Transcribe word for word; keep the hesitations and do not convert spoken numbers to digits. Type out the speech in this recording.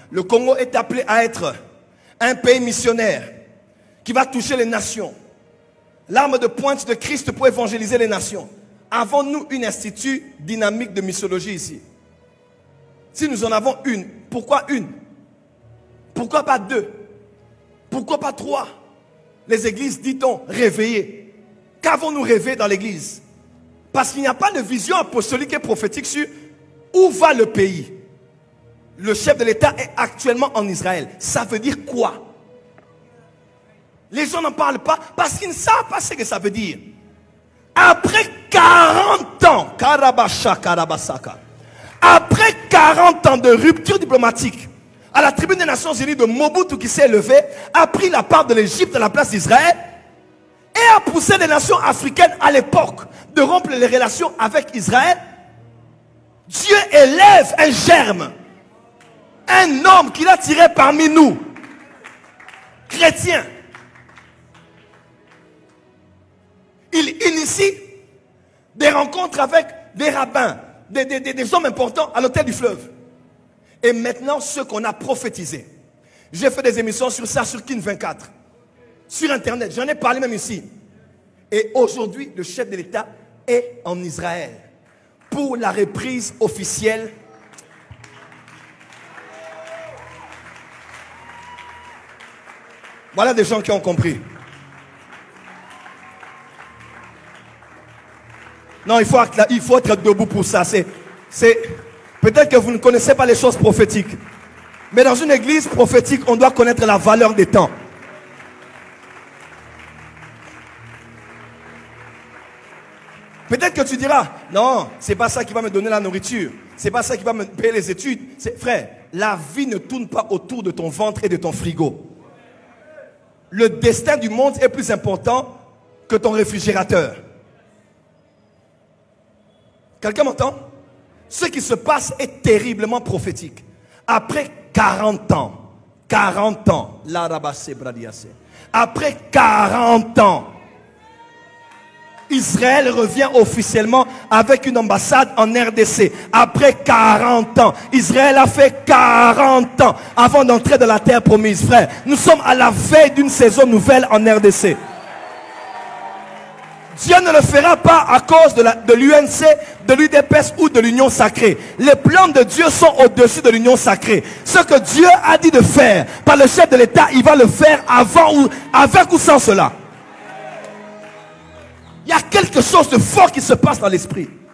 Le Congo est appelé à être un pays missionnaire qui va toucher les nations. L'arme de pointe de Christ pour évangéliser les nations. Avons-nous un institut dynamique de missiologie ici? Si nous en avons une, pourquoi une? Pourquoi pas deux? Pourquoi pas trois? Les églises, dit-on, réveillées. Qu'avons-nous rêvé dans l'église? Parce qu'il n'y a pas de vision apostolique et prophétique sur où va le pays. Le chef de l'État est actuellement en Israël. Ça veut dire quoi? Les gens n'en parlent pas parce qu'ils ne savent pas ce que ça veut dire. Après quarante ans, Karabasha, Karabasaka, après quarante ans de rupture diplomatique, à la tribune des Nations Unies de Mobutu qui s'est élevé, a pris la part de l'Égypte à la place d'Israël et a poussé les nations africaines à l'époque de rompre les relations avec Israël. Dieu élève un germe, un homme qu'il a tiré parmi nous, chrétiens. Il initie des rencontres avec des rabbins, des, des, des, des hommes importants à l'hôtel du fleuve. Et maintenant, ce qu'on a prophétisé. J'ai fait des émissions sur ça, sur Kin vingt-quatre. Sur Internet, j'en ai parlé même ici. Et aujourd'hui, le chef de l'État est en Israël pour la reprise officielle. Voilà des gens qui ont compris. Non, il faut, il faut être debout pour ça. C'est, c'est, peut-être que vous ne connaissez pas les choses prophétiques. Mais dans une église prophétique, on doit connaître la valeur des temps. Peut-être que tu diras, non, c'est pas ça qui va me donner la nourriture. C'est pas ça qui va me payer les études. C'est, frère, la vie ne tourne pas autour de ton ventre et de ton frigo. Le destin du monde est plus important que ton réfrigérateur. Quelqu'un m'entend? Ce qui se passe est terriblement prophétique. Après quarante ans, quarante ans, après quarante ans, Israël revient officiellement avec une ambassade en R D C. Après quarante ans, Israël a fait quarante ans avant d'entrer dans la terre promise. Frère, nous sommes à la veille d'une saison nouvelle en R D C. Dieu ne le fera pas à cause de l'U N C, de l'U D P S ou de l'union sacrée. Les plans de Dieu sont au-dessus de l'union sacrée. Ce que Dieu a dit de faire par le chef de l'État, il va le faire avant ou avec ou sans cela. Il y a quelque chose de fort qui se passe dans l'esprit.